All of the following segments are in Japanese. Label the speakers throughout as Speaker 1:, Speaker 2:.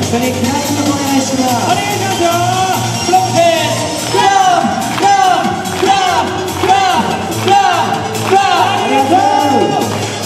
Speaker 1: 緒にクラップお願いします。
Speaker 2: お願いしますよ。クラップです。クラップクラップクラップクラップクラップクラップ。ありがとう。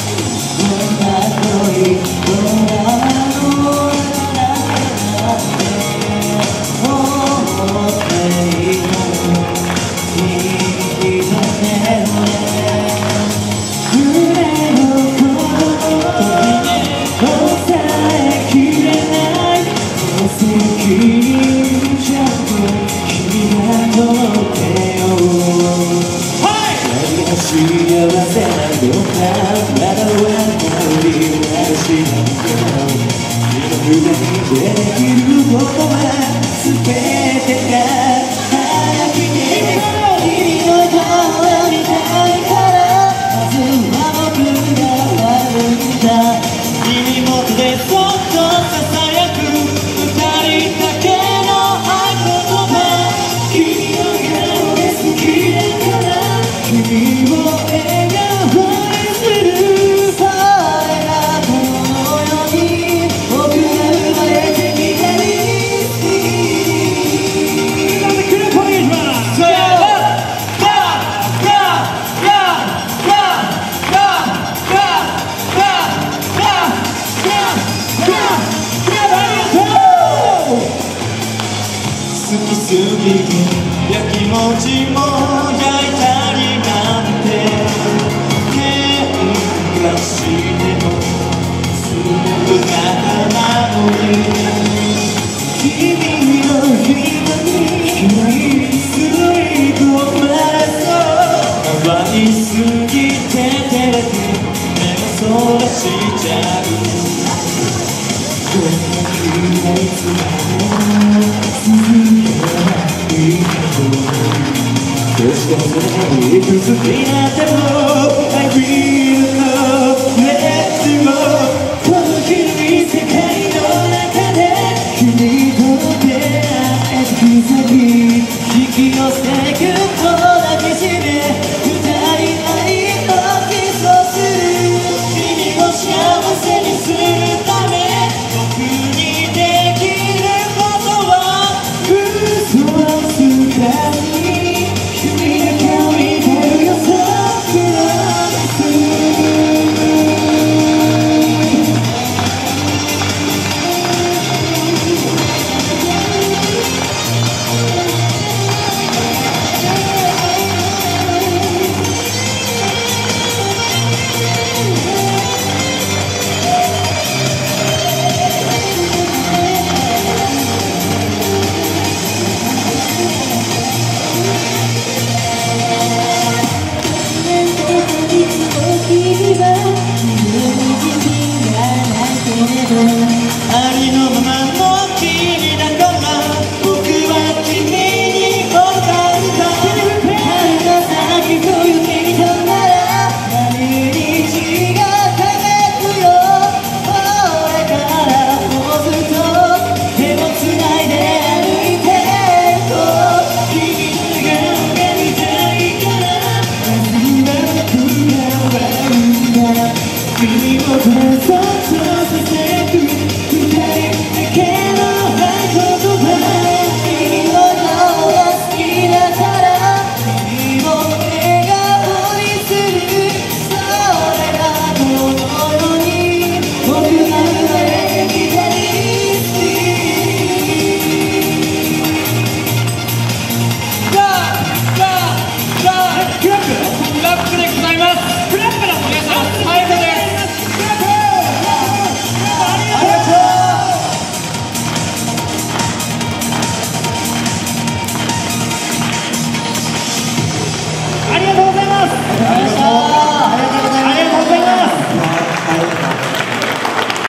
Speaker 1: 幸せなどんなまだわかり私なんか今胸にできることは全てが早くに君の顔を見たいからまずは僕が悪いんだ耳元でそっとささやく二人だけの合言葉君の顔が好きだから君を笑顔にするそれがこの世に僕が生まれてきた理由
Speaker 2: なんでクラップお願いします。
Speaker 1: そうや好きすぎてやきもちも焼いたりなんて喧嘩してもすぐ仲なのに君の瞳にすごいごまそう可愛すぎて照れて目をそらしちゃうこんな日はいつまでも続けないけどどうしてもそれがいくつになっても I will not let you go